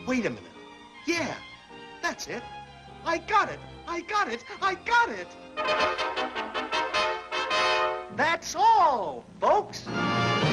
Wait a minute. Yeah, that's it. I got it. I got it. I got it. That's all, folks.